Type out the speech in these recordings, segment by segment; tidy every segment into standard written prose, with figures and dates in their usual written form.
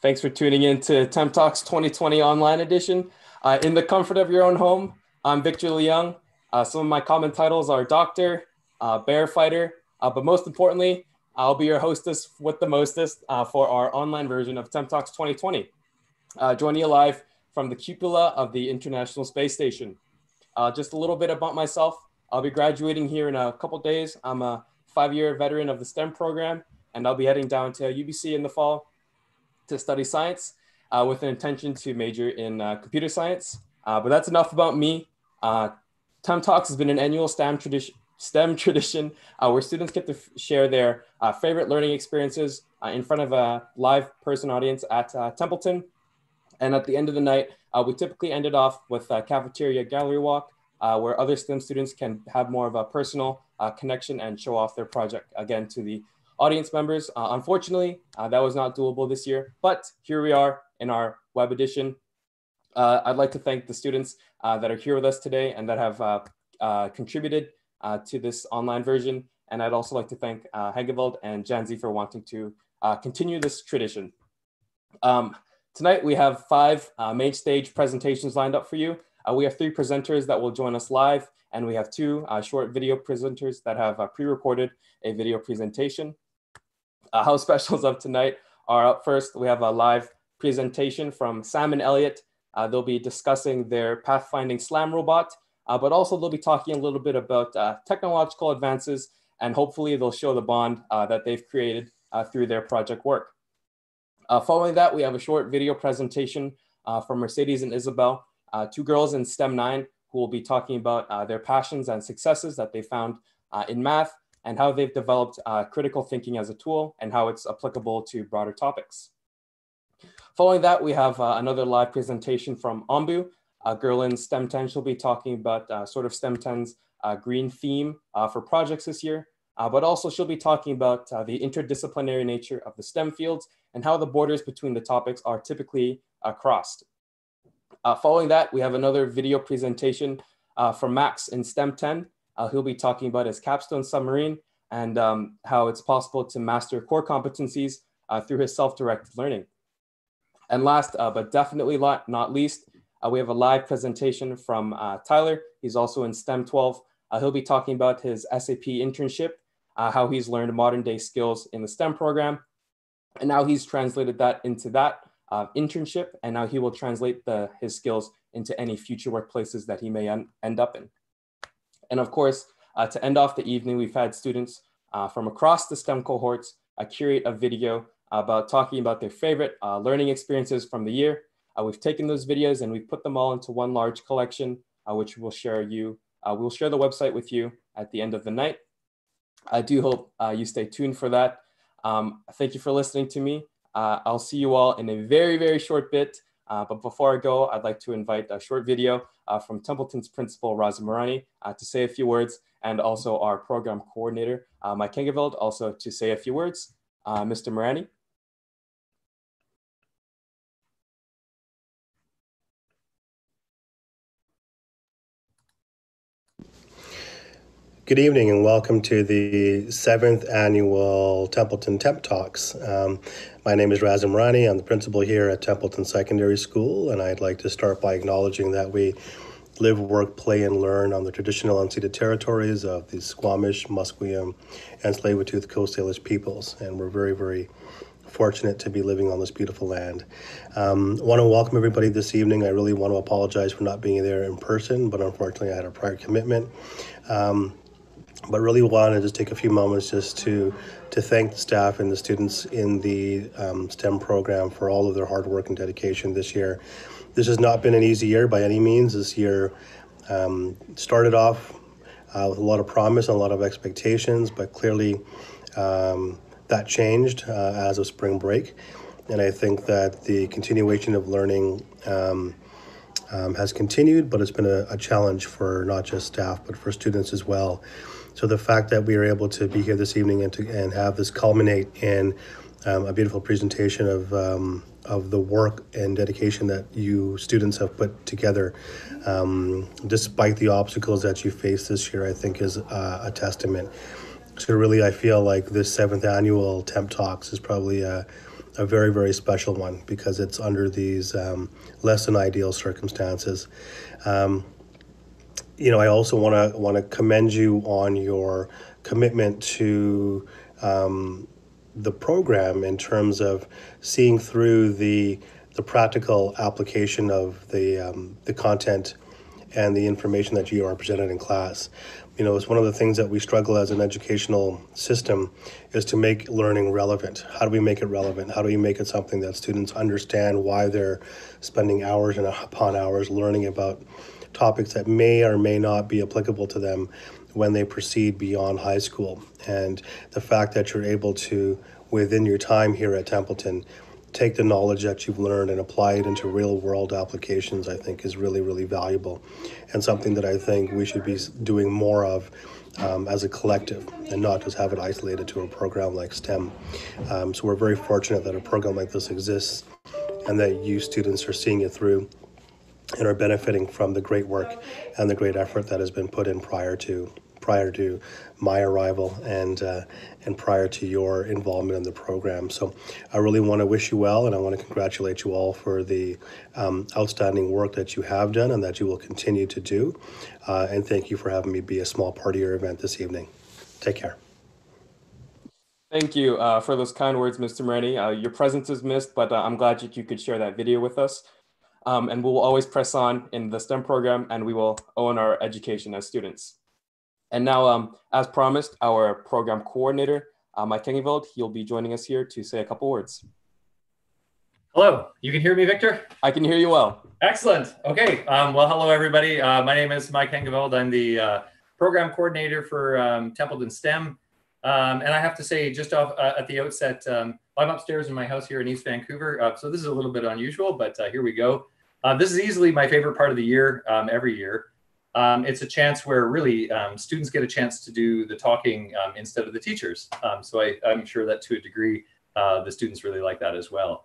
Thanks for tuning in to Temp Talks 2020 online edition. In the comfort of your own home, I'm Victor Leung. Some of my common titles are Doctor, Bear Fighter, but most importantly, I'll be your hostess with the mostest for our online version of Temp Talks 2020. Joining you live from the cupola of the International Space Station. Just a little bit about myself. I'll be graduating here in a couple days. I'm a 5-year veteran of the STEM program, and I'll be heading down to UBC in the fall to study science with an intention to major in computer science. But that's enough about me. Temp Talks has been an annual STEM tradition where students get to share their favorite learning experiences in front of a live person audience at Templeton. And at the end of the night, we typically ended off with a cafeteria gallery walk where other STEM students can have more of a personal connection and show off their project, again, to the audience members. Unfortunately, that was not doable this year, but here we are in our web edition. I'd like to thank the students that are here with us today and that have contributed to this online version. And I'd also like to thank Hegeveld and Janzi for wanting to continue this tradition. Tonight, we have 5 main stage presentations lined up for you. We have 3 presenters that will join us live, and we have 2 short video presenters that have pre-recorded a video presentation. House specials of tonight are up first. We have a live presentation from Sam and Elliot. They'll be discussing their pathfinding SLAM robot, but also they'll be talking a little bit about technological advances, and hopefully they'll show the bond that they've created through their project work. Following that, we have a short video presentation from Mercedes and Isabel, 2 girls in STEM 9 who will be talking about their passions and successes that they found in math and how they've developed critical thinking as a tool and how it's applicable to broader topics. Following that, we have another live presentation from Ambu, a girl in STEM 10. She'll be talking about sort of STEM 10's green theme for projects this year, but also she'll be talking about the interdisciplinary nature of the STEM fields and how the borders between the topics are typically crossed. Following that, we have another video presentation from Max in STEM 10. He'll be talking about his capstone submarine and how it's possible to master core competencies through his self-directed learning. And last, but definitely not least, we have a live presentation from Tyler. He's also in STEM 12. He'll be talking about his SAP internship, how he's learned modern day skills in the STEM program, and now he's translated that into that internship, and now he will translate his skills into any future workplaces that he may end up in. And of course, to end off the evening, we've had students from across the STEM cohorts curate a video about talking about their favorite learning experiences from the year. We've taken those videos and we've put them all into one large collection, which we'll share we'll share the website with you at the end of the night. I do hope you stay tuned for that. Thank you for listening to me. I'll see you all in a very, very short bit. But before I go, I'd like to invite a short video from Templeton's principal, Razim Marani, to say a few words, and also our program coordinator, Mike Hengeveld, also to say a few words. Mr. Marani. Good evening and welcome to the 7th annual Templeton Temp Talks. My name is Razim Rani. I'm the principal here at Templeton Secondary School, and I'd like to start by acknowledging that we live, work, play, and learn on the traditional unceded territories of the Squamish, Musqueam, and Tsleil-Waututh Coast Salish peoples, and we're very, very fortunate to be living on this beautiful land. I want to welcome everybody this evening. I really want to apologize for not being there in person, but unfortunately I had a prior commitment. But really want to just take a few moments just to thank the staff and the students in the STEM program for all of their hard work and dedication this year. This has not been an easy year by any means. This year started off with a lot of promise and a lot of expectations, but clearly that changed as of spring break. And I think that the continuation of learning has continued, but it's been a challenge for not just staff, but for students as well. So the fact that we are able to be here this evening and have this culminate in a beautiful presentation of the work and dedication that you students have put together, despite the obstacles that you face this year, I think is a testament. So really, I feel like this 7th annual Temp Talks is probably a a very, very special one because it's under these less than ideal circumstances. I also want to commend you on your commitment to the program in terms of seeing through the practical application of the content and the information that you are presented in class. It's one of the things that we struggle as an educational system is to make learning relevant. How do we make it relevant? How do we make it something that students understand why they're spending hours and upon hours learning about topics that may or may not be applicable to them when they proceed beyond high school? And the fact that you're able to, within your time here at Templeton, take the knowledge that you've learned and apply it into real world applications, I think is really, really valuable and something that I think we should be doing more of as a collective and not just have it isolated to a program like STEM. So we're very fortunate that a program like this exists and that you students are seeing it through and are benefiting from the great work and the great effort that has been put in prior to my arrival and prior to your involvement in the program. So I really want to wish you well, and I want to congratulate you all for the outstanding work that you have done and that you will continue to do. And thank you for having me be a small part of your event this evening. Take care. Thank you for those kind words, Mr. Moretti. Your presence is missed, but I'm glad that you could share that video with us. And we will always press on in the STEM program, and we will own our education as students. And now, as promised, our program coordinator, Mike Kengeveld, he'll be joining us here to say a couple words. Hello, you can hear me, Victor? I can hear you well. Excellent. Okay. Well, hello, everybody. My name is Mike Kengeveld. I'm the program coordinator for Templeton STEM. And I have to say, just off at the outset, I'm upstairs in my house here in East Vancouver. So this is a little bit unusual, but here we go. This is easily my favorite part of the year, every year. It's a chance where really students get a chance to do the talking instead of the teachers. So I'm sure that to a degree, the students really like that as well.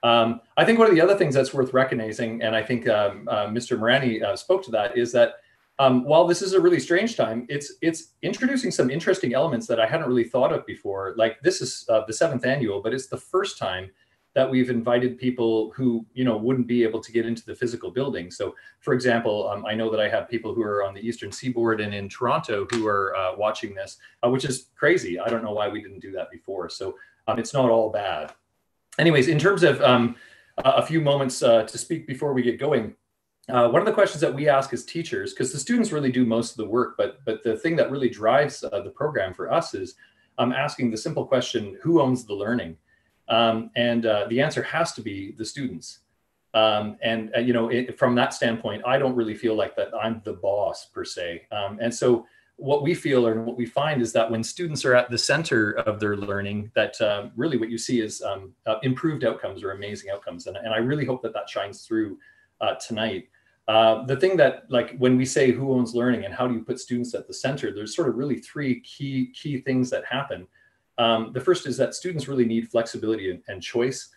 I think one of the other things that's worth recognizing, and I think Mr. Moretti spoke to that, is that while this is a really strange time, it's introducing some interesting elements that I hadn't really thought of before. Like this is the 7th annual, but it's the first time that we've invited people who, wouldn't be able to get into the physical building. So for example, I know that I have people who are on the Eastern Seaboard and in Toronto who are watching this, which is crazy. I don't know why we didn't do that before. So it's not all bad. Anyways, in terms of a few moments to speak before we get going, one of the questions that we ask as teachers, because the students really do most of the work, but the thing that really drives the program for us is asking the simple question, who owns the learning? And the answer has to be the students. From that standpoint, I don't really feel like that I'm the boss per se. And so what we feel and what we find is that when students are at the center of their learning, that really what you see is improved outcomes or amazing outcomes. And I really hope that that shines through tonight. The thing that, like, when we say who owns learning and how do you put students at the center, there's sort of really three key things that happen. The first is that students really need flexibility and choice.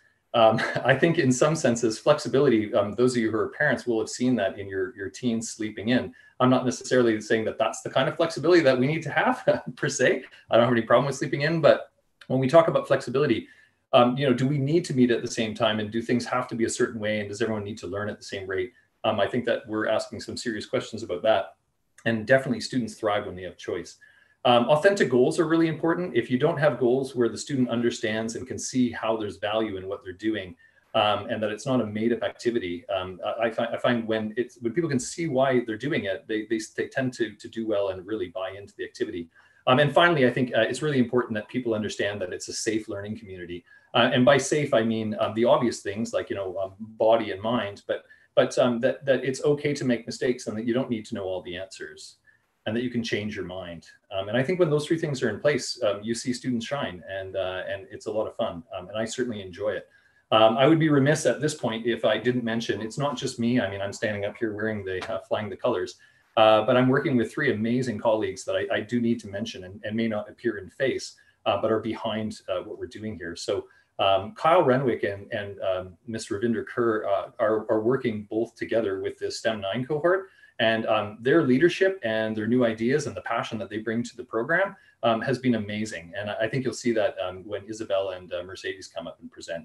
I think in some senses, flexibility, those of you who are parents will have seen that in your teens sleeping in. I'm not necessarily saying that that's the kind of flexibility that we need to have per se. I don't have any problem with sleeping in, but when we talk about flexibility, do we need to meet at the same time, and do things have to be a certain way, and does everyone need to learn at the same rate? I think that we're asking some serious questions about that. And definitely students thrive when they have choice. Authentic goals are really important. If you don't have goals where the student understands and can see how there's value in what they're doing, and that it's not a made-up activity, I find when people can see why they're doing it, they tend to do well and really buy into the activity. And finally, I think it's really important that people understand that it's a safe learning community. And by safe, I mean the obvious things like body and mind, but that it's okay to make mistakes and that you don't need to know all the answers, and that you can change your mind. And I think when those three things are in place, you see students shine, and it's a lot of fun. And I certainly enjoy it. I would be remiss at this point if I didn't mention, it's not just me. I mean, I'm standing up here wearing flying the colors, but I'm working with three amazing colleagues that I do need to mention and may not appear in face, but are behind what we're doing here. So Kyle Renwick and Ms. Ravinder Kerr are working both together with the STEM 9 cohort. And their leadership and their new ideas and the passion that they bring to the program has been amazing. And I think you'll see that when Isabel and Mercedes come up and present.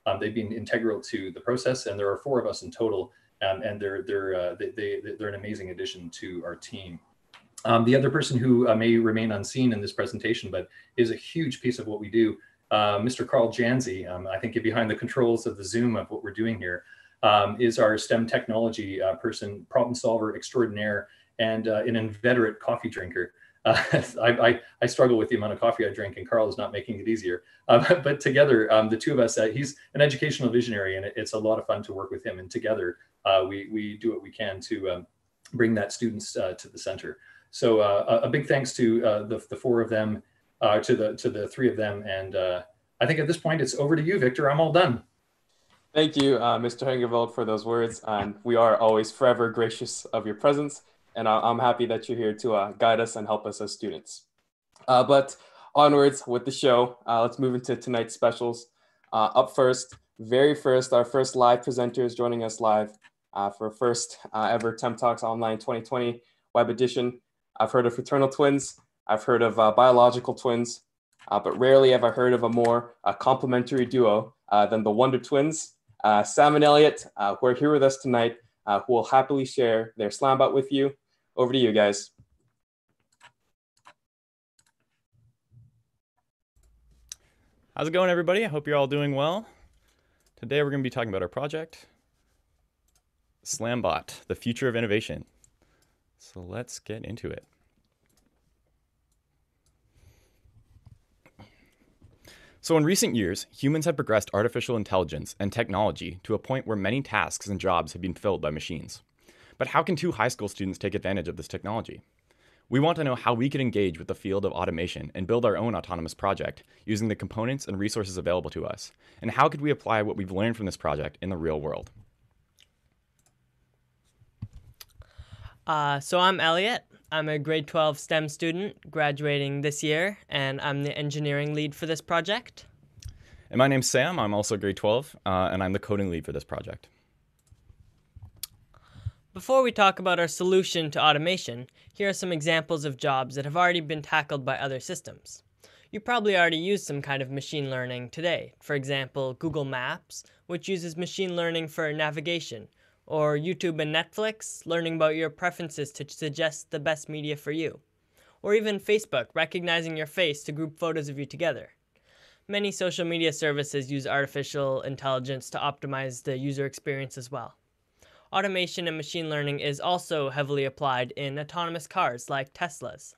They've been integral to the process, and there are 4 of us in total, and they're an amazing addition to our team. The other person who may remain unseen in this presentation, but is a huge piece of what we do, Mr. Carl Janzi, I think behind the controls of the Zoom of what we're doing here, is our STEM technology person, problem solver extraordinaire, and an inveterate coffee drinker. I struggle with the amount of coffee I drink, and Carl is not making it easier. But together, the 2 of us, he's an educational visionary, and it's a lot of fun to work with him. And together, we do what we can to bring that students to the center. So a big thanks to the 4 of them, to the 3 of them. And I think at this point, it's over to you, Victor. I'm all done. Thank you, Mr. Hengeveld, for those words. And we are always forever gracious of your presence. And I'm happy that you're here to guide us and help us as students. But onwards with the show, let's move into tonight's specials. Up first, very first, our first live presenter is joining us live for first ever Temp Talks Online 2020 web edition. I've heard of fraternal twins. I've heard of biological twins, but rarely have I heard of a more complementary duo than the Wonder Twins. Sam and Elliot, who are here with us tonight, who will happily share their SlamBot with you. Over to you guys. How's it going, everybody? I hope you're all doing well. Today we're going to be talking about our project, SlamBot, the future of innovation. So let's get into it. So in recent years, humans have progressed artificial intelligence and technology to a point where many tasks and jobs have been filled by machines. But how can 2 high school students take advantage of this technology? We want to know how we can engage with the field of automation and build our own autonomous project using the components and resources available to us. And how could we apply what we've learned from this project in the real world? So I'm Elliot. I'm a grade 12 STEM student graduating this year, and I'm the engineering lead for this project. And my name's Sam. I'm also grade 12, and I'm the coding lead for this project. Before we talk about our solution to automation, here are some examples of jobs that have already been tackled by other systems. You probably already use some kind of machine learning today. For example, Google Maps, which uses machine learning for navigation, or YouTube and Netflix, learning about your preferences to suggest the best media for you. Or even Facebook, recognizing your face to group photos of you together. Many social media services use artificial intelligence to optimize the user experience as well. Automation and machine learning is also heavily applied in autonomous cars like Tesla's.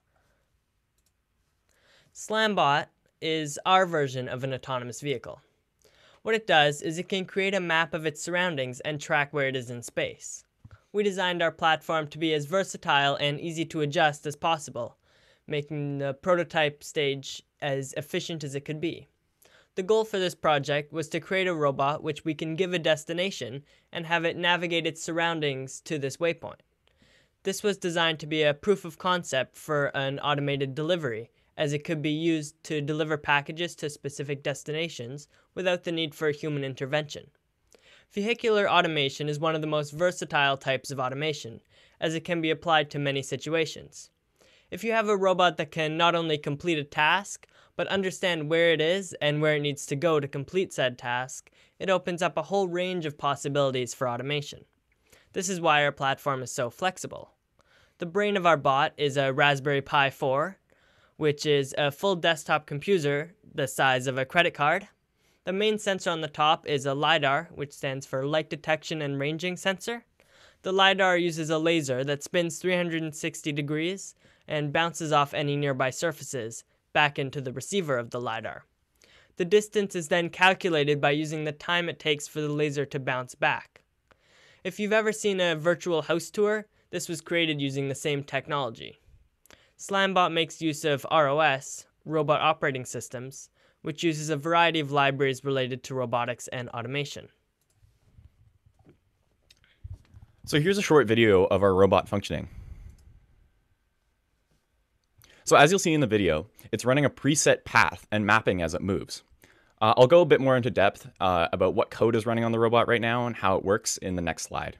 SlamBot is our version of an autonomous vehicle. What it does is it can create a map of its surroundings and track where it is in space. We designed our platform to be as versatile and easy to adjust as possible, making the prototype stage as efficient as it could be. The goal for this project was to create a robot which we can give a destination and have it navigate its surroundings to this waypoint. This was designed to be a proof of concept for an automated delivery, as it could be used to deliver packages to specific destinations without the need for human intervention. Vehicular automation is one of the most versatile types of automation, as it can be applied to many situations. If you have a robot that can not only complete a task, but understand where it is and where it needs to go to complete said task, it opens up a whole range of possibilities for automation. This is why our platform is so flexible. The brain of our bot is a Raspberry Pi 4, which is a full desktop computer the size of a credit card. The main sensor on the top is a LiDAR, which stands for Light Detection and Ranging Sensor. The LiDAR uses a laser that spins 360 degrees and bounces off any nearby surfaces back into the receiver of the LiDAR. The distance is then calculated by using the time it takes for the laser to bounce back. If you've ever seen a virtual house tour, this was created using the same technology. SlamBot makes use of ROS, Robot Operating Systems, which uses a variety of libraries related to robotics and automation. So here's a short video of our robot functioning. So as you'll see in the video, it's running a preset path and mapping as it moves. I'll go a bit more into depth about what code is running on the robot right now and how it works in the next slide.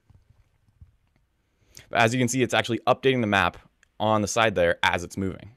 But as you can see, it's actually updating the map on the side there as it's moving.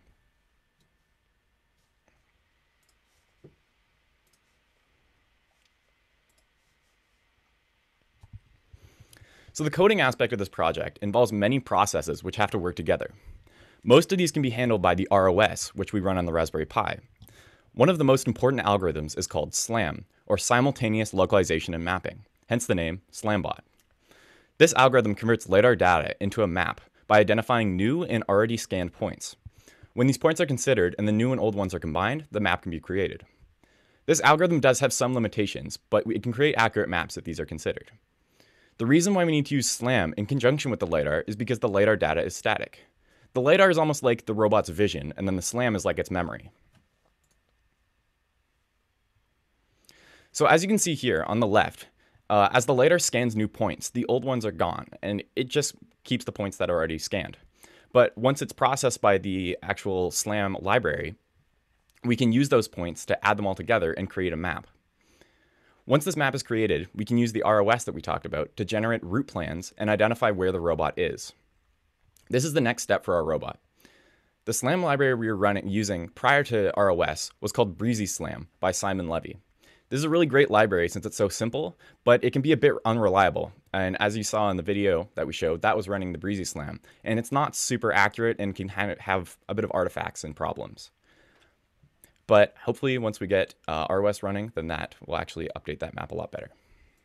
So the coding aspect of this project involves many processes which have to work together. Most of these can be handled by the ROS, which we run on the Raspberry Pi. One of the most important algorithms is called SLAM, or Simultaneous Localization and Mapping, hence the name SLAMBot. This algorithm converts LiDAR data into a map by identifying new and already scanned points. When these points are considered and the new and old ones are combined, the map can be created. This algorithm does have some limitations, but it can create accurate maps if these are considered. The reason why we need to use SLAM in conjunction with the LiDAR is because the LiDAR data is static. The LiDAR is almost like the robot's vision, and then the SLAM is like its memory. So as you can see here on the left, as the LiDAR scans new points, the old ones are gone, and it just keeps the points that are already scanned. But once it's processed by the actual SLAM library, we can use those points to add them all together and create a map. Once this map is created, we can use the ROS that we talked about to generate route plans and identify where the robot is. This is the next step for our robot. The SLAM library we were using prior to ROS was called Breezy SLAM by Simon Levy. This is a really great library since it's so simple, but it can be a bit unreliable. And as you saw in the video that we showed, that was running the Breezy SLAM. And it's not super accurate and can have a bit of artifacts and problems. But hopefully once we get ROS running, then that will actually update that map a lot better.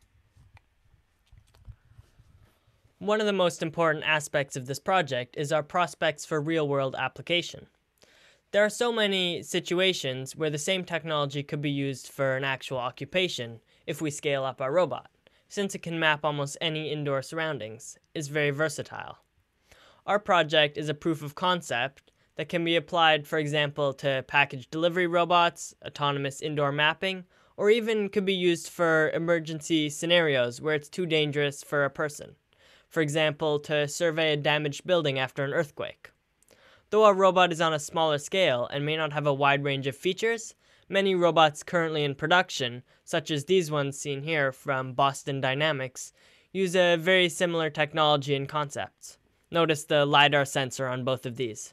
One of the most important aspects of this project is our prospects for real-world application. There are so many situations where the same technology could be used for an actual occupation if we scale up our robot, since it can map almost any indoor surroundings, is very versatile. Our project is a proof of concept that can be applied, for example, to package delivery robots, autonomous indoor mapping, or even could be used for emergency scenarios where it's too dangerous for a person. For example, to survey a damaged building after an earthquake. Though our robot is on a smaller scale and may not have a wide range of features, many robots currently in production, such as these ones seen here from Boston Dynamics, use a very similar technology and concepts. Notice the LiDAR sensor on both of these.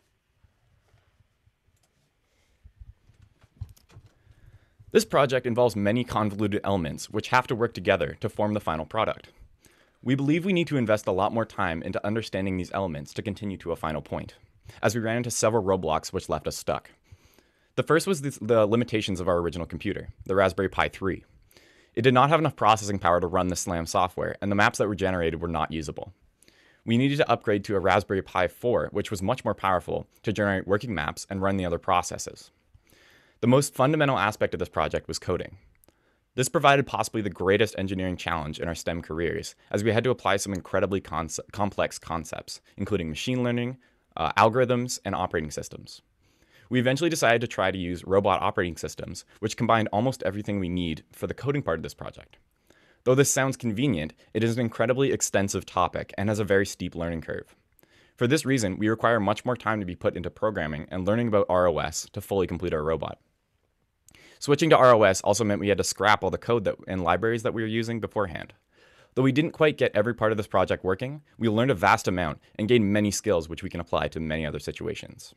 This project involves many convoluted elements which have to work together to form the final product. We believe we need to invest a lot more time into understanding these elements to continue to a final point, as we ran into several roadblocks which left us stuck. The first was the limitations of our original computer, the Raspberry Pi 3. It did not have enough processing power to run the SLAM software, and the maps that were generated were not usable. We needed to upgrade to a Raspberry Pi 4, which was much more powerful to generate working maps and run the other processes. The most fundamental aspect of this project was coding. This provided possibly the greatest engineering challenge in our STEM careers, as we had to apply some incredibly complex concepts, including machine learning, algorithms, and operating systems. We eventually decided to try to use robot operating systems, which combined almost everything we need for the coding part of this project. Though this sounds convenient, it is an incredibly extensive topic and has a very steep learning curve. For this reason, we require much more time to be put into programming and learning about ROS to fully complete our robot. Switching to ROS also meant we had to scrap all the code and libraries that we were using beforehand. Though we didn't quite get every part of this project working, we learned a vast amount and gained many skills which we can apply to many other situations.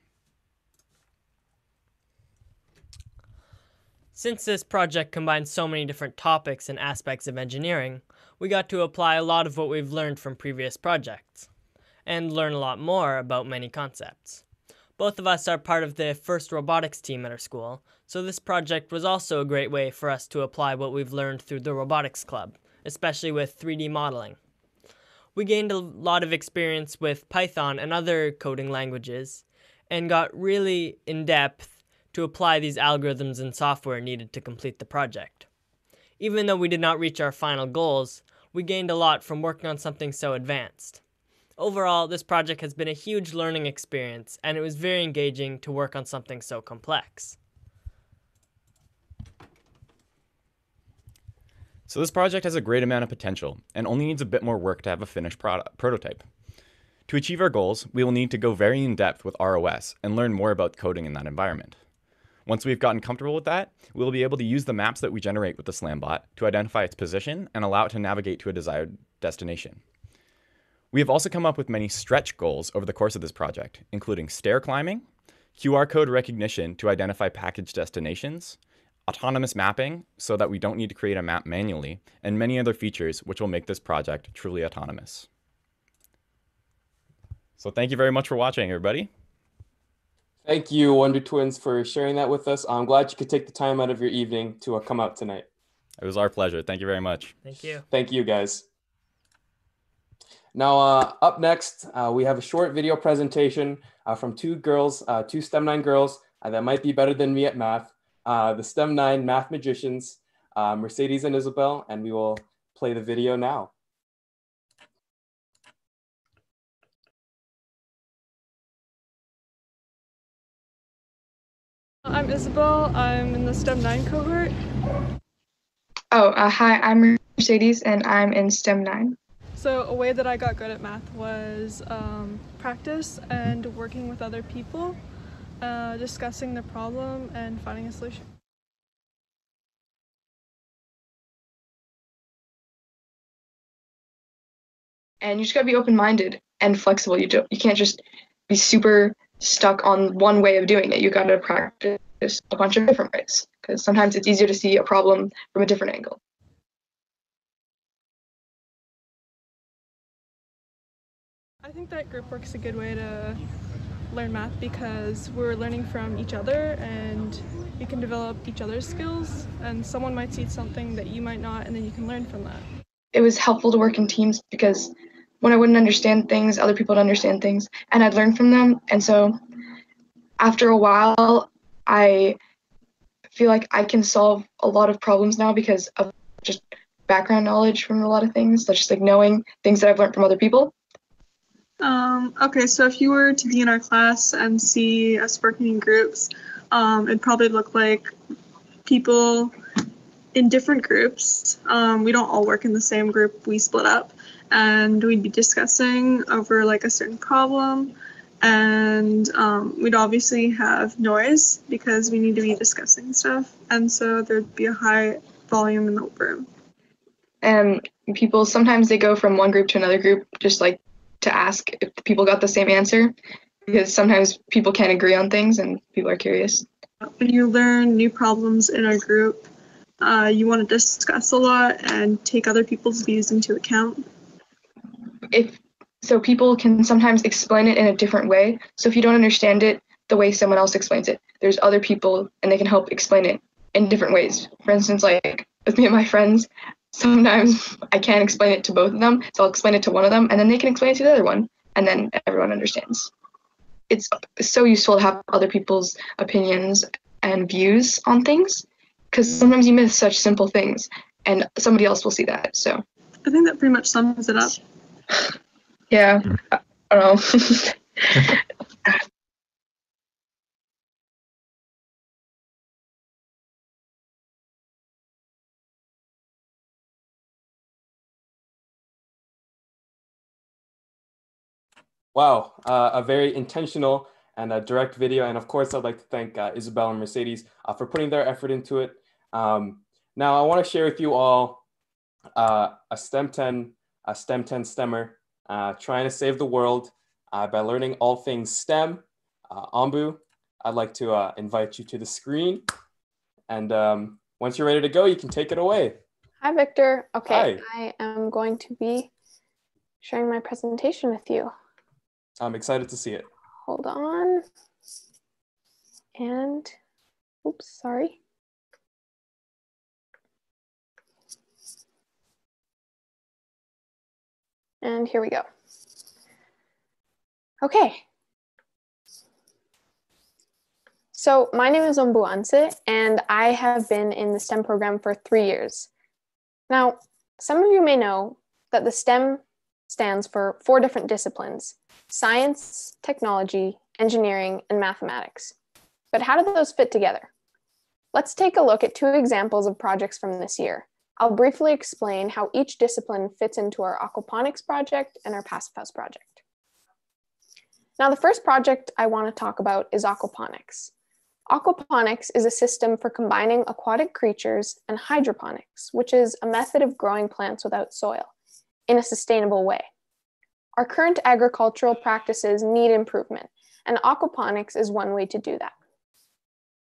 Since this project combines so many different topics and aspects of engineering, we got to apply a lot of what we've learned from previous projects, and learn a lot more about many concepts. Both of us are part of the FIRST robotics team at our school, so this project was also a great way for us to apply what we've learned through the robotics club, especially with 3D modeling. We gained a lot of experience with Python and other coding languages, and got really in-depth to apply these algorithms and software needed to complete the project. Even though we did not reach our final goals, we gained a lot from working on something so advanced. Overall, this project has been a huge learning experience, and it was very engaging to work on something so complex. So this project has a great amount of potential and only needs a bit more work to have a finished prototype. To achieve our goals, we will need to go very in depth with ROS and learn more about coding in that environment. Once we've gotten comfortable with that, we will be able to use the maps that we generate with the SLAMBot to identify its position and allow it to navigate to a desired destination. We have also come up with many stretch goals over the course of this project, including stair climbing, QR code recognition to identify package destinations, autonomous mapping so that we don't need to create a map manually, and many other features which will make this project truly autonomous. So thank you very much for watching, everybody. Thank you, Wonder Twins, for sharing that with us. I'm glad you could take the time out of your evening to come out tonight. It was our pleasure. Thank you very much. Thank you. Thank you, guys. Now, up next, we have a short video presentation from two girls, two STEM 9 girls that might be better than me at math, the STEM 9 math magicians, Mercedes and Isabel, and we will play the video now. I'm Isabel. I'm in the STEM 9 cohort. Hi, I'm Mercedes, and I'm in STEM 9. So a way that I got good at math was practice and working with other people, discussing the problem and finding a solution. And you just gotta be open-minded and flexible. You can't just be super stuck on one way of doing it. You gotta practice a bunch of different ways, because sometimes it's easier to see a problem from a different angle. I think that group work's a good way to learn math because we're learning from each other and we can develop each other's skills, and someone might see something that you might not, and then you can learn from that. It was helpful to work in teams because when I wouldn't understand things, other people would understand things, and I'd learn from them. And so after a while, I feel like I can solve a lot of problems now because of just background knowledge from a lot of things, such as like knowing things that I've learned from other people. Okay, so if you were to be in our class and see us working in groups, it'd probably look like people in different groups. We don't all work in the same group, we split up, and we'd be discussing over like a certain problem, and we'd obviously have noise because we need to be discussing stuff, and so there'd be a high volume in the room. And people, sometimes they go from one group to another group just like to ask if people got the same answer, because sometimes people can't agree on things and people are curious. When you learn new problems in a group, you want to discuss a lot and take other people's views into account. So people can sometimes explain it in a different way. So if you don't understand it the way someone else explains it, there's other people and they can help explain it in different ways. For instance, like with me and my friends, sometimes I can't explain it to both of them, so I'll explain it to one of them, and then they can explain it to the other one, and then everyone understands. It's so useful to have other people's opinions and views on things, because sometimes you miss such simple things, and somebody else will see that. So I think that pretty much sums it up. Yeah, I don't know. Wow, a very intentional and a direct video. And of course, I'd like to thank Isabel and Mercedes for putting their effort into it. Now, I want to share with you all a STEM 10 STEMmer trying to save the world by learning all things STEM. Ambu, I'd like to invite you to the screen. And once you're ready to go, you can take it away. Hi, Victor. Okay, Hi. I am going to be sharing my presentation with you. I'm excited to see it. Hold on. And, oops, sorry. And here we go. Okay. So my name is Ombu Anse, and I have been in the STEM program for 3 years. Now, some of you may know that the STEM stands for 4 different disciplines: science, technology, engineering, and mathematics. But how do those fit together? Let's take a look at 2 examples of projects from this year. I'll briefly explain how each discipline fits into our aquaponics project and our Passive House project. Now, the first project I want to talk about is aquaponics. Aquaponics is a system for combining aquatic creatures and hydroponics, which is a method of growing plants without soil in a sustainable way. Our current agricultural practices need improvement, and aquaponics is one way to do that.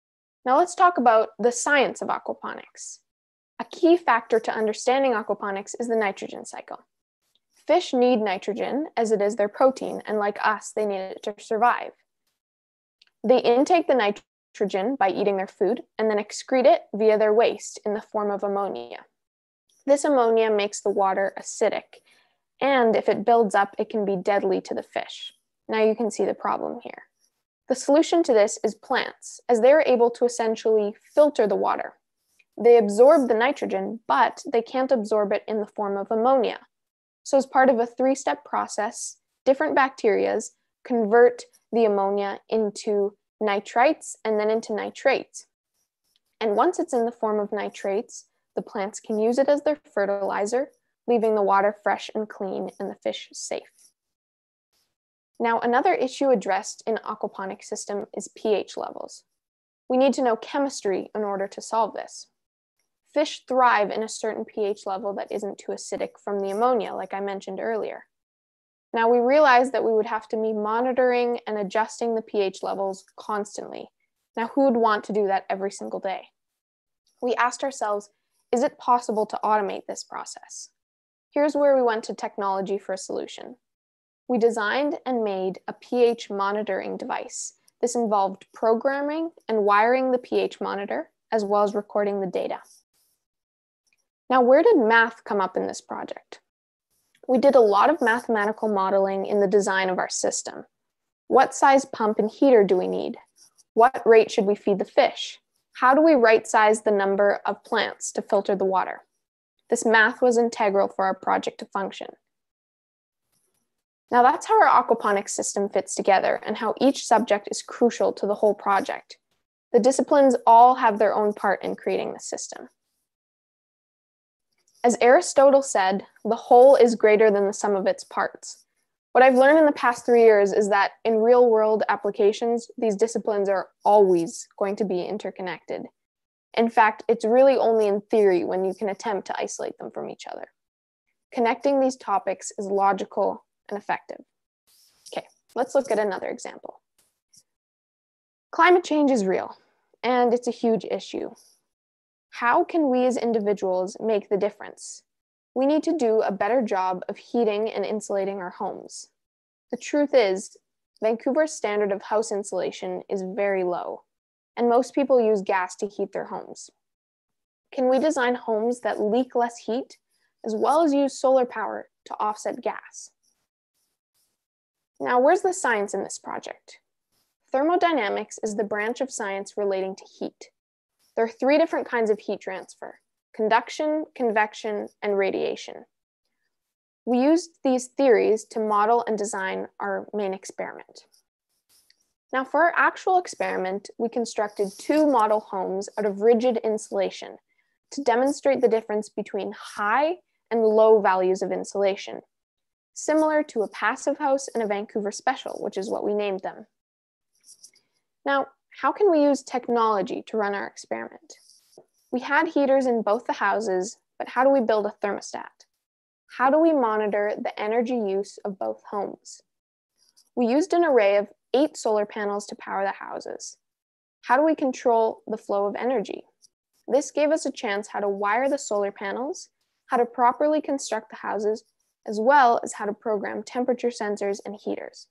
Now let's talk about the science of aquaponics. A key factor to understanding aquaponics is the nitrogen cycle. Fish need nitrogen as it is their protein, and like us, they need it to survive. They intake the nitrogen by eating their food and then excrete it via their waste in the form of ammonia. This ammonia makes the water acidic, and if it builds up, it can be deadly to the fish. Now you can see the problem here. The solution to this is plants, as they are able to essentially filter the water. They absorb the nitrogen, but they can't absorb it in the form of ammonia. So as part of a 3-step process, different bacterias convert the ammonia into nitrites and then into nitrates. And once it's in the form of nitrates, the plants can use it as their fertilizer, leaving the water fresh and clean and the fish safe. Now, another issue addressed in aquaponic system is pH levels. We need to know chemistry in order to solve this. Fish thrive in a certain pH level that isn't too acidic from the ammonia, like I mentioned earlier. Now, we realized that we would have to be monitoring and adjusting the pH levels constantly. Now, who would want to do that every single day? We asked ourselves, is it possible to automate this process? Here's where we went to technology for a solution. We designed and made a pH monitoring device. This involved programming and wiring the pH monitor, as well as recording the data. Now, where did math come up in this project? We did a lot of mathematical modeling in the design of our system. What size pump and heater do we need? What rate should we feed the fish? How do we right-size the number of plants to filter the water? This math was integral for our project to function. Now that's how our aquaponics system fits together and how each subject is crucial to the whole project. The disciplines all have their own part in creating the system. As Aristotle said, the whole is greater than the sum of its parts. What I've learned in the past 3 years is that in real-world applications, these disciplines are always going to be interconnected. In fact, it's really only in theory when you can attempt to isolate them from each other. Connecting these topics is logical and effective. Okay, let's look at another example. Climate change is real, and it's a huge issue. How can we as individuals make the difference? We need to do a better job of heating and insulating our homes. The truth is, Vancouver's standard of house insulation is very low, and most people use gas to heat their homes. Can we design homes that leak less heat, as well as use solar power to offset gas? Now, where's the science in this project? Thermodynamics is the branch of science relating to heat. There are 3 different kinds of heat transfer: conduction, convection, and radiation. We used these theories to model and design our main experiment. Now, for our actual experiment, we constructed 2 model homes out of rigid insulation to demonstrate the difference between high and low values of insulation, similar to a passive house and a Vancouver special, which is what we named them. Now, how can we use technology to run our experiment? We had heaters in both the houses, but how do we build a thermostat? How do we monitor the energy use of both homes? We used an array of 8 solar panels to power the houses. How do we control the flow of energy? This gave us a chance how to wire the solar panels, how to properly construct the houses, as well as how to program temperature sensors and heaters.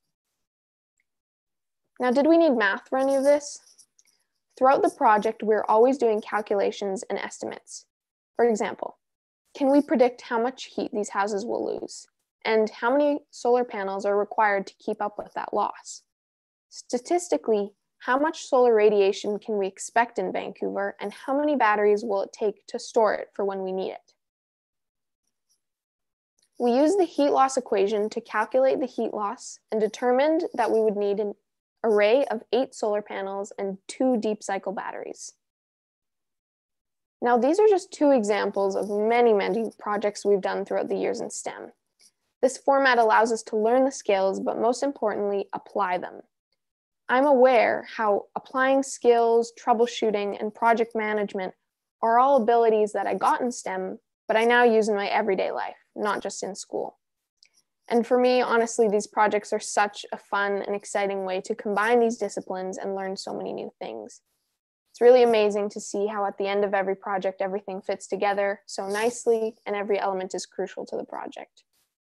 Now, did we need math for any of this? Throughout the project, we're always doing calculations and estimates. For example, can we predict how much heat these houses will lose? And how many solar panels are required to keep up with that loss? Statistically, how much solar radiation can we expect in Vancouver, and how many batteries will it take to store it for when we need it? We used the heat loss equation to calculate the heat loss and determined that we would need an array of 8 solar panels and 2 deep cycle batteries. Now, these are just 2 examples of many, many projects we've done throughout the years in STEM. This format allows us to learn the skills, but most importantly, apply them. I'm aware how applying skills, troubleshooting, and project management are all abilities that I got in STEM, but I now use in my everyday life, not just in school. And for me, honestly, these projects are such a fun and exciting way to combine these disciplines and learn so many new things. It's really amazing to see how at the end of every project, everything fits together so nicely and every element is crucial to the project.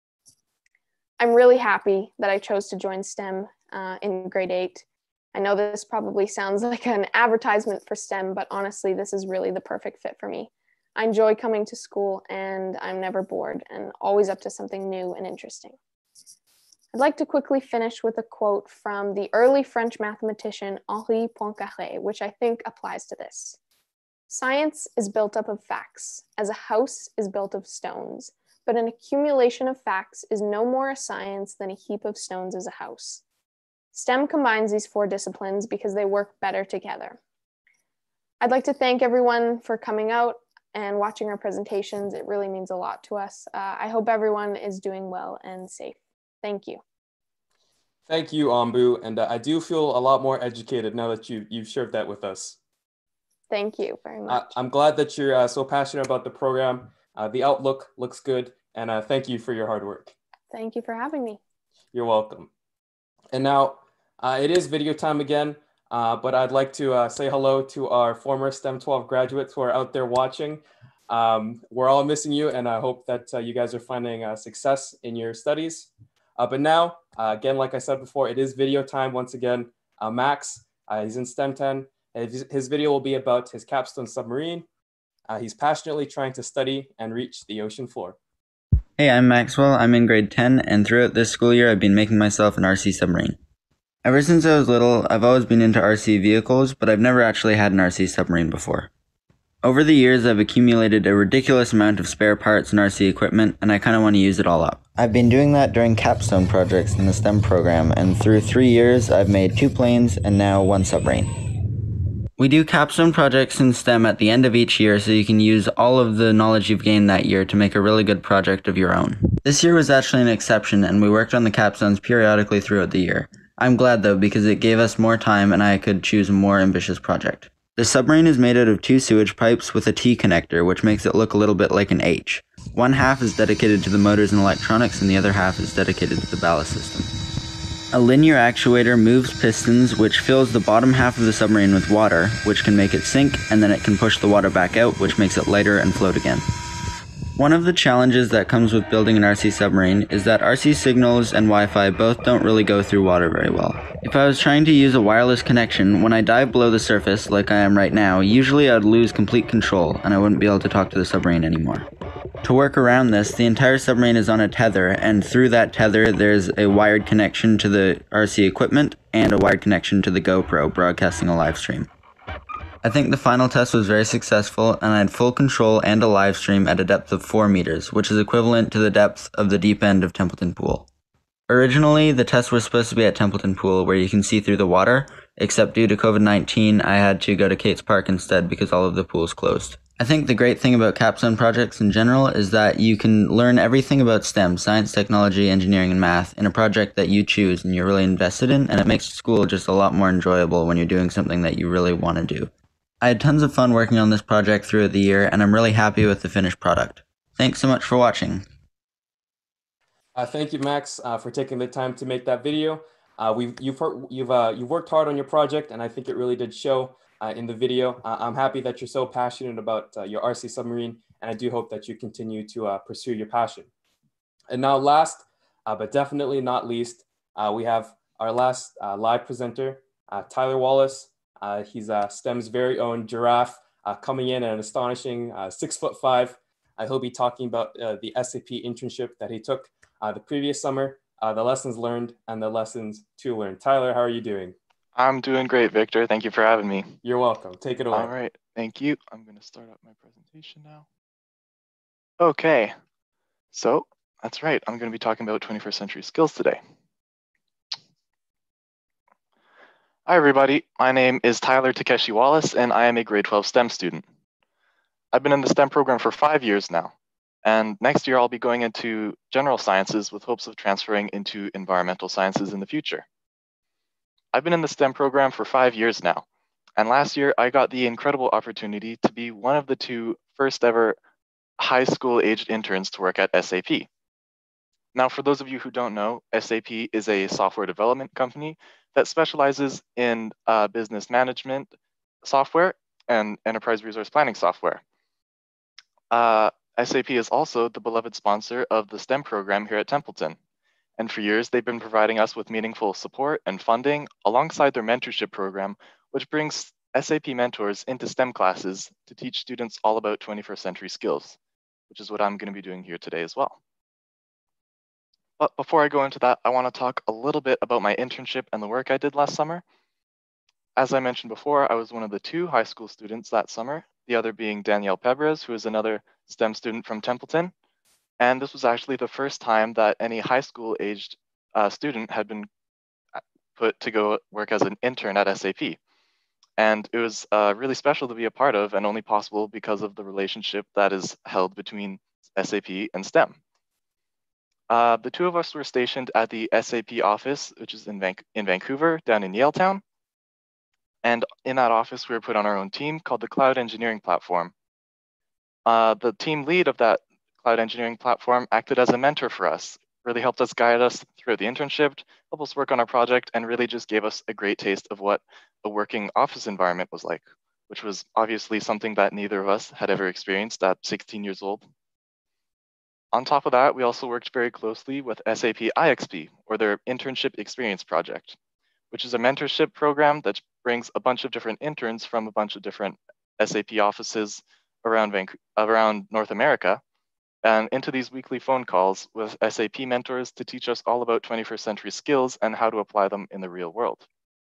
I'm really happy that I chose to join STEM in grade 8. I know this probably sounds like an advertisement for STEM, but honestly, this is really the perfect fit for me. I enjoy coming to school and I'm never bored and always up to something new and interesting. I'd like to quickly finish with a quote from the early French mathematician Henri Poincaré, which I think applies to this. Science is built up of facts, as a house is built of stones, but an accumulation of facts is no more a science than a heap of stones is a house. STEM combines these 4 disciplines because they work better together. I'd like to thank everyone for coming out and watching our presentations. It really means a lot to us. I hope everyone is doing well and safe. Thank you. Thank you, Ombu. And I do feel a lot more educated now that you've shared that with us. Thank you very much. I'm glad that you're so passionate about the program. The outlook looks good. And thank you for your hard work. Thank you for having me. You're welcome. And now it is video time again, but I'd like to say hello to our former STEM 12 graduates who are out there watching. We're all missing you, and I hope that you guys are finding success in your studies. But now, again, like I said before, it is video time once again. Max, he's in STEM 10. His video will be about his capstone submarine. He's passionately trying to study and reach the ocean floor. Hey, I'm Maxwell. I'm in grade 10, and throughout this school year, I've been making myself an RC submarine. Ever since I was little, I've always been into RC vehicles, but I've never actually had an RC submarine before. Over the years, I've accumulated a ridiculous amount of spare parts and RC equipment, and I kind of want to use it all up. I've been doing that during capstone projects in the STEM program, and through 3 years, I've made 2 planes and now 1 submarine. We do capstone projects in STEM at the end of each year, so you can use all of the knowledge you've gained that year to make a really good project of your own. This year was actually an exception, and we worked on the capstones periodically throughout the year. I'm glad though, because it gave us more time and I could choose a more ambitious project. The submarine is made out of 2 sewage pipes with a T connector, which makes it look a little bit like an H. One half is dedicated to the motors and electronics, and the other half is dedicated to the ballast system. A linear actuator moves pistons, which fills the bottom half of the submarine with water, which can make it sink, and then it can push the water back out, which makes it lighter and float again. One of the challenges that comes with building an RC submarine is that RC signals and Wi-Fi both don't really go through water very well. If I was trying to use a wireless connection, when I dive below the surface, like I am right now, usually I would lose complete control and I wouldn't be able to talk to the submarine anymore. To work around this, the entire submarine is on a tether, and through that tether there's a wired connection to the RC equipment and a wired connection to the GoPro broadcasting a live stream. I think the final test was very successful, and I had full control and a live stream at a depth of 4 meters, which is equivalent to the depth of the deep end of Templeton Pool. Originally, the test was supposed to be at Templeton Pool, where you can see through the water, except due to COVID-19, I had to go to Kate's Park instead because all of the pools closed. I think the great thing about capstone projects in general is that you can learn everything about STEM, science, technology, engineering, and math, in a project that you choose and you're really invested in, and it makes school just a lot more enjoyable when you're doing something that you really want to do. I had tons of fun working on this project throughout the year, and I'm really happy with the finished product. Thanks so much for watching. Thank you, Max, for taking the time to make that video. You've worked hard on your project, and I think it really did show in the video. I'm happy that you're so passionate about your RC submarine, and I do hope that you continue to pursue your passion. And now last, but definitely not least, we have our last live presenter, Tyler Wallace. He's STEM's very own giraffe, coming in at an astonishing 6'5". He'll be talking about the SAP internship that he took the previous summer, the lessons learned, and the lessons to learn. Tyler, how are you doing? I'm doing great, Victor. Thank you for having me. You're welcome. Take it away. All right. Thank you. I'm going to start up my presentation now. Okay. So that's right. I'm going to be talking about 21st century skills today. Hi, everybody. My name is Tyler Takeshi Wallace, and I am a grade 12 STEM student. I've been in the STEM program for 5 years now, and next year I'll be going into general sciences with hopes of transferring into environmental sciences in the future. I've been in the STEM program for 5 years now, and last year I got the incredible opportunity to be one of the 2 first ever high school aged interns to work at SAP. Now, for those of you who don't know, SAP is a software development company that specializes in business management software and enterprise resource planning software. SAP is also the beloved sponsor of the STEM program here at Templeton. And for years, they've been providing us with meaningful support and funding alongside their mentorship program, which brings SAP mentors into STEM classes to teach students all about 21st century skills, which is what I'm going to be doing here today as well. But before I go into that, I want to talk a little bit about my internship and the work I did last summer. As I mentioned before, I was one of the 2 high school students that summer, the other being Danielle Pebres, who is another STEM student from Templeton. And this was actually the first time that any high school aged student had been put to go work as an intern at SAP. And it was really special to be a part of, and only possible because of the relationship that is held between SAP and STEM. The 2 of us were stationed at the SAP office, which is in Vancouver, down in Yaletown. And in that office, we were put on our own team called the Cloud Engineering Platform. The team lead of that Cloud Engineering Platform acted as a mentor for us, really helped us guide us through the internship, helped us work on our project, and really just gave us a great taste of what a working office environment was like, which was obviously something that neither of us had ever experienced at 16 years old. On top of that, we also worked very closely with SAP IXP, or their Internship Experience Project, which is a mentorship program that brings a bunch of different interns from a bunch of different SAP offices around North America and into these weekly phone calls with SAP mentors to teach us all about 21st century skills and how to apply them in the real world.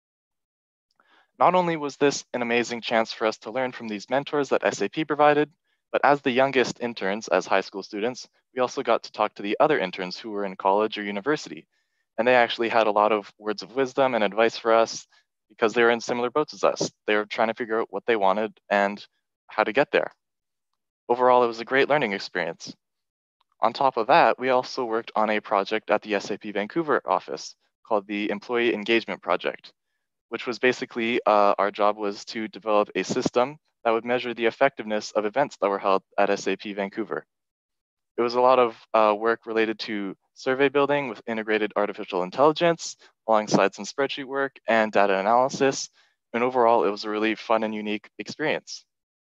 Not only was this an amazing chance for us to learn from these mentors that SAP provided, but as the youngest interns, as high school students, we also got to talk to the other interns who were in college or university. And they actually had a lot of words of wisdom and advice for us because they were in similar boats as us. They were trying to figure out what they wanted and how to get there. Overall, it was a great learning experience. On top of that, we also worked on a project at the SAP Vancouver office called the Employee Engagement Project, which was basically our job was to develop a system that would measure the effectiveness of events that were held at SAP Vancouver. It was a lot of work related to survey building with integrated artificial intelligence, alongside some spreadsheet work and data analysis. And overall, it was a really fun and unique experience.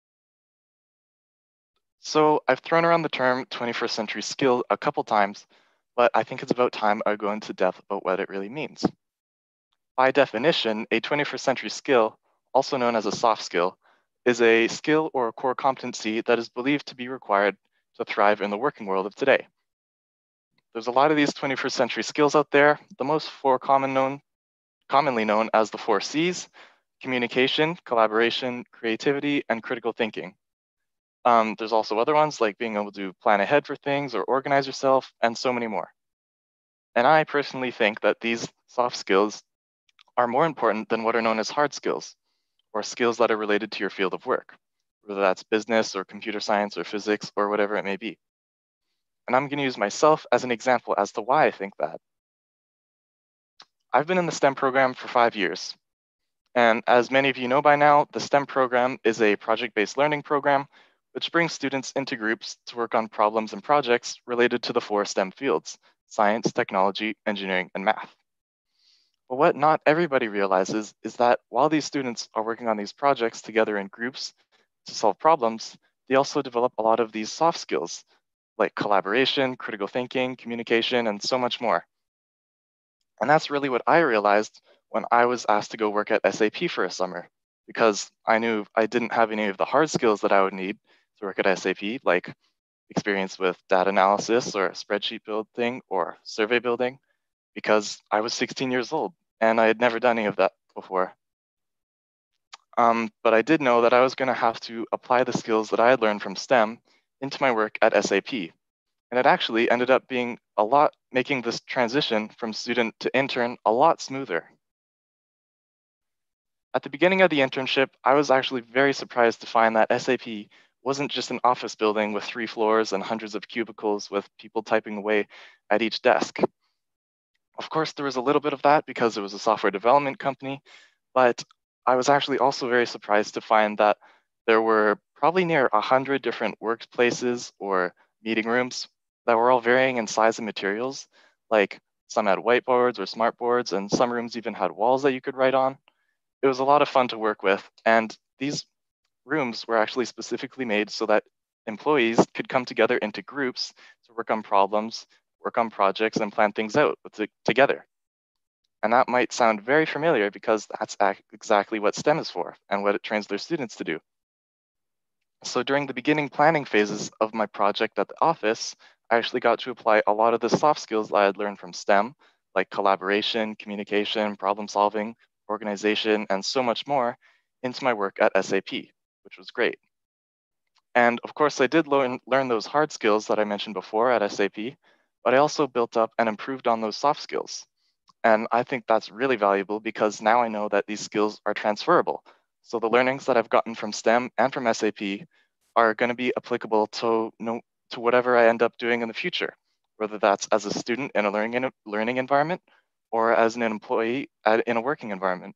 So I've thrown around the term 21st century skill a couple times, but I think it's about time I go into depth about what it really means. By definition, a 21st century skill, also known as a soft skill, is a skill or a core competency that is believed to be required to thrive in the working world of today. There's a lot of these 21st century skills out there. The most 4 commonly known as the 4 C's: communication, collaboration, creativity, and critical thinking. There's also other ones like being able to plan ahead for things or organize yourself, and so many more. And I personally think that these soft skills are more important than what are known as hard skills, or skills that are related to your field of work, whether that's business or computer science or physics or whatever it may be. And I'm going to use myself as an example as to why I think that. I've been in the STEM program for 5 years. And as many of you know by now, the STEM program is a project-based learning program which brings students into groups to work on problems and projects related to the 4 STEM fields: science, technology, engineering, and math. But what not everybody realizes is that while these students are working on these projects together in groups to solve problems, they also develop a lot of these soft skills like collaboration, critical thinking, communication, and so much more. And that's really what I realized when I was asked to go work at SAP for a summer, because I knew I didn't have any of the hard skills that I would need to work at SAP, like experience with data analysis or spreadsheet building or survey building, because I was 16 years old and I had never done any of that before. But I did know that I was going to have to apply the skills that I had learned from STEM into my work at SAP. And it actually ended up being making this transition from student to intern a lot smoother. At the beginning of the internship, I was actually very surprised to find that SAP wasn't just an office building with 3 floors and hundreds of cubicles with people typing away at each desk. Of course, there was a little bit of that because it was a software development company, but I was actually also very surprised to find that there were probably near 100 different workplaces or meeting rooms that were all varying in size and materials. Like some had whiteboards or smartboards, and some rooms even had walls that you could write on. It was a lot of fun to work with, and these rooms were actually specifically made so that employees could come together into groups to work on problems, work on projects, and plan things out together. And that might sound very familiar because that's exactly what STEM is for and what it trains their students to do. So during the beginning planning phases of my project at the office, I actually got to apply a lot of the soft skills I had learned from STEM, like collaboration, communication, problem solving, organization, and so much more into my work at SAP, which was great. And of course, I did learn those hard skills that I mentioned before at SAP, but I also built up and improved on those soft skills. And I think that's really valuable because now I know that these skills are transferable. So the learnings that I've gotten from STEM and from SAP are going to be applicable to whatever I end up doing in the future, whether that's as a student in a learning environment or as an employee in a working environment.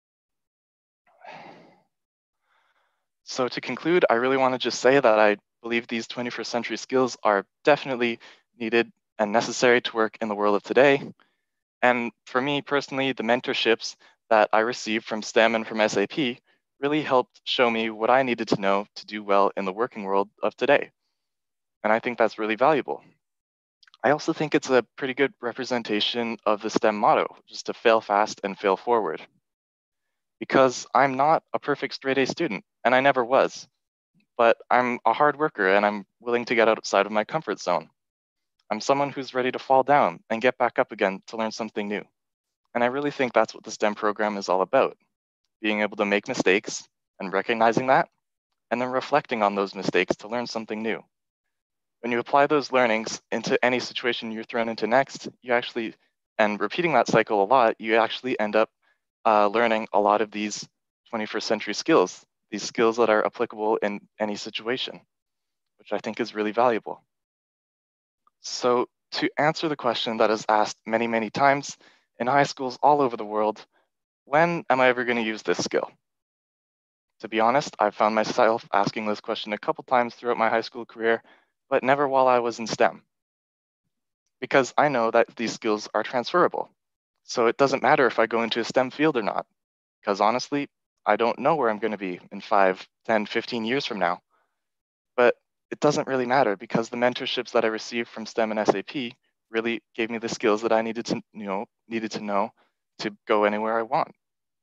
So to conclude, I really want to just say that I believe these 21st century skills are definitely needed and necessary to work in the world of today. And for me personally, the mentorships that I received from STEM and from SAP really helped show me what I needed to know to do well in the working world of today. And I think that's really valuable. I also think it's a pretty good representation of the STEM motto, just to fail fast and fail forward. Because I'm not a perfect straight A student, and I never was, but I'm a hard worker and I'm willing to get outside of my comfort zone. I'm someone who's ready to fall down and get back up again to learn something new. And I really think that's what the STEM program is all about, being able to make mistakes and recognizing that, and then reflecting on those mistakes to learn something new. When you apply those learnings into any situation you're thrown into next, and repeating that cycle a lot, you actually end up learning a lot of these 21st century skills, these skills that are applicable in any situation, which I think is really valuable. So to answer the question that is asked many, many times in high schools all over the world, when am I ever going to use this skill? To be honest, I've found myself asking this question a couple times throughout my high school career, but never while I was in STEM. Because I know that these skills are transferable. So it doesn't matter if I go into a STEM field or not, because honestly, I don't know where I'm going to be in 5, 10, 15 years from now. But it doesn't really matter because the mentorships that I received from STEM and SAP really gave me the skills that I needed to know to go anywhere I want.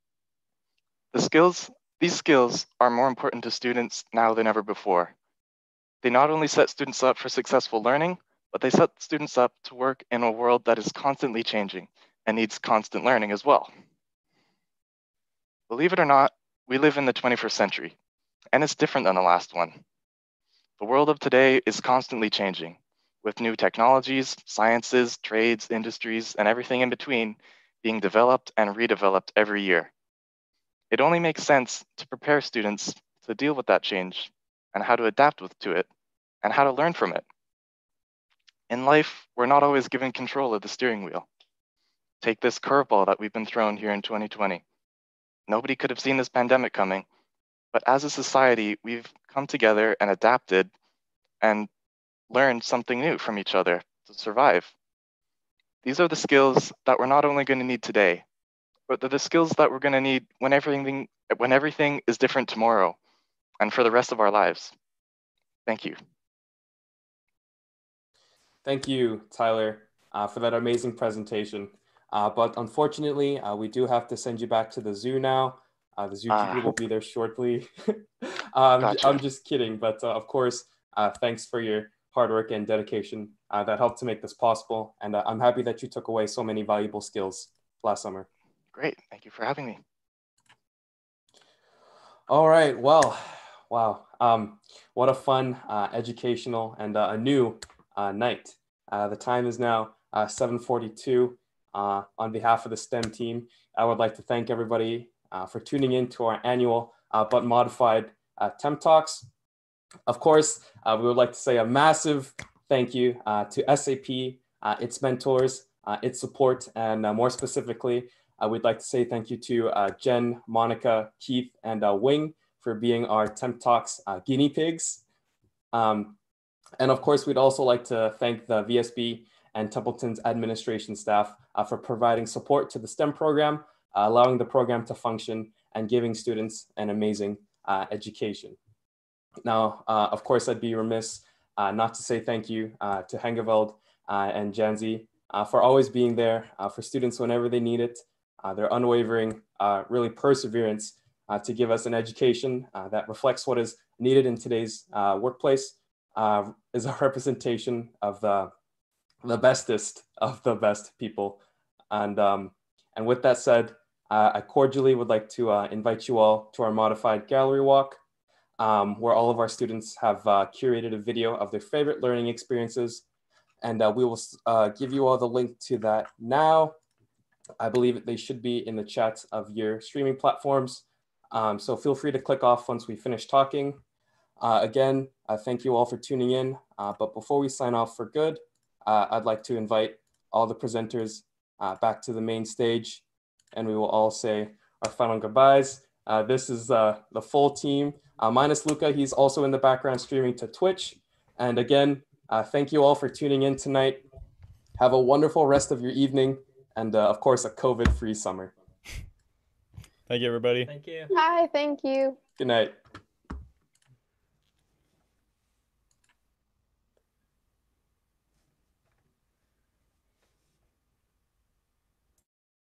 These skills are more important to students now than ever before. They not only set students up for successful learning, but they set students up to work in a world that is constantly changing and needs constant learning as well. Believe it or not, we live in the 21st century, and it's different than the last one. The world of today is constantly changing, with new technologies, sciences, trades, industries, and everything in between being developed and redeveloped every year. It only makes sense to prepare students to deal with that change and how to adapt to it and how to learn from it. In life, we're not always given control of the steering wheel. Take this curveball that we've been thrown here in 2020. Nobody could have seen this pandemic coming, but as a society, we've come together and adapted and learned something new from each other to survive. These are the skills that we're not only going to need today, but they're the skills that we're going to need when everything is different tomorrow and for the rest of our lives. Thank you. Thank you, Tyler, for that amazing presentation. But unfortunately, we do have to send you back to the zoo now. The zookeeper will be there shortly. Gotcha. I'm just kidding, but of course, thanks for your hard work and dedication that helped to make this possible. And I'm happy that you took away so many valuable skills last summer. Great, thank you for having me. All right, well, wow. What a fun, educational, and a new night. The time is now 7:42. On behalf of the STEM team, I would like to thank everybody for tuning in to our annual but modified Temp Talks. Of course, we would like to say a massive thank you to SAP, its mentors, its support, and more specifically, we'd like to say thank you to Jen, Monica, Keith, and Wing for being our Temp Talks guinea pigs. And of course, we'd also like to thank the VSB and Templeton's administration staff for providing support to the STEM program, allowing the program to function, and giving students an amazing education. Now, of course, I'd be remiss not to say thank you to Hengeveld and Janzi for always being there for students whenever they need it. Their unwavering, really perseverance to give us an education that reflects what is needed in today's workplace is a representation of the bestest of the best people. And with that said, I cordially would like to invite you all to our modified gallery walk, where all of our students have curated a video of their favorite learning experiences. And we will give you all the link to that now. I believe they should be in the chat of your streaming platforms. So feel free to click off once we finish talking. Again, thank you all for tuning in. But before we sign off for good, I'd like to invite all the presenters back to the main stage, and we will all say our final goodbyes. This is the full team, minus Luca. He's also in the background streaming to Twitch. And again, thank you all for tuning in tonight. Have a wonderful rest of your evening, and of course, a COVID-free summer. Thank you, everybody. Thank you. Hi, thank you. Good night.